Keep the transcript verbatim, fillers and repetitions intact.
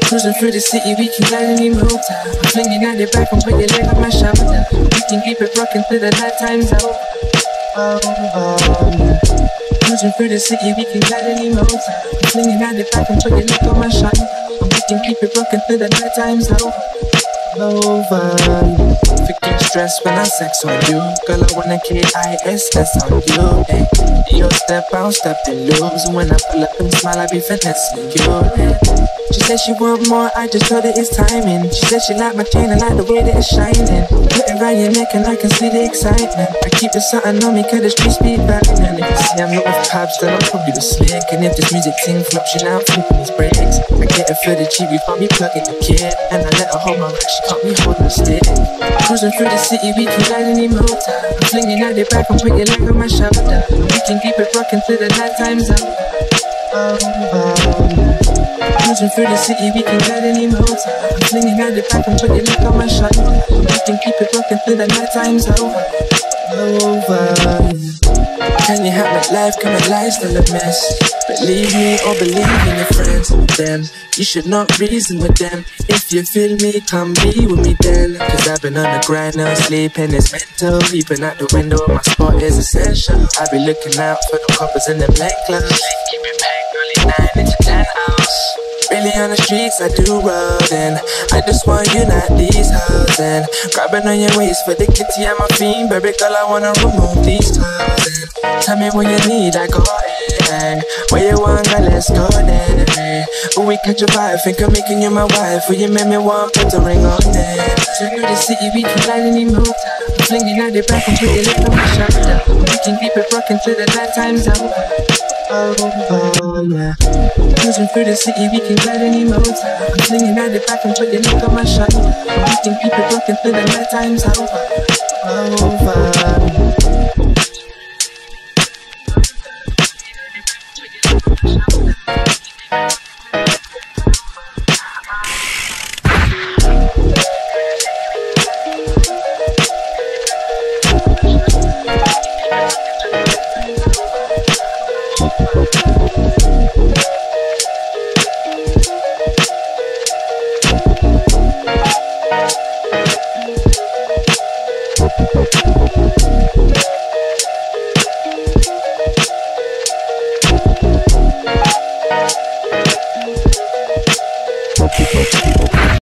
Cruising through the city, we can glide any motor. I'm flinging out the back and put your leg on my shoulder. We can keep it rocking till the night time's out. Oh, oh, yeah. Cruising through the city, we can glide any motor. I'm flinging out the back and put your leg on my shoulder. We can keep it rocking till the night time's out. Over. Forget stress when I sex on you. Girl, I wanna K I S S on you. Hey, you step out, step and lose. When I pull up and smile, I be finessing you. Hey. She said she want more, I just told her it's timing. She said she like my chain and like the way that it's shining. Put it around your neck and I can see the excitement. I keep it something on me cause the streets be rapping. And if you see I'm not with pubs, then I'm probably the slick. And if this music thing flops, you now I'm flipping these brakes. I get it for the cheap before me plugging the kid. And I let her hold my rack, she caught me holding the stick. Cruising through the city, we can glide any motor. I'm flinging out the back and put your leg on my shoulder. We can keep it rocking till the night time's out. Oh, oh, yeah. Cruising through the city, we can glide any motor. I'm flinging out the back and put your leg on my shoulder. We can keep it rocking till the night time's over. Over. Can you help my life? Can my life still a mess? Believe me or believe in your friends. Then you should not reason with them. If you feel me, come be with me then. Cause I've been on the grind, no sleeping is mental. Peeping out the window, my spot is essential. I be looking out for the coppers and the necklace. Keep it packed early nine into ten hours. Really on the streets, I do rollin'. I just want you, not these hoes. And grabbing on your waist for the kitty, I'm a fiend. Baby girl, I wanna remove these toes. And tell me what you need, I got it. Where you want, girl, let's go there. When we catch a vibe, think I'm making you my wife. Will you make me want put a ring on there? Through the city, we can glide any motor. I'm flinging out the back and put your leg on my shoulder. We can keep it rocking till the night time's out. Oh, oh, yeah. Cruising through the city, we can glide any motor. I'm flinging out the back and put your leg on my shoulder. We can keep it rocking till the night time's over. Over.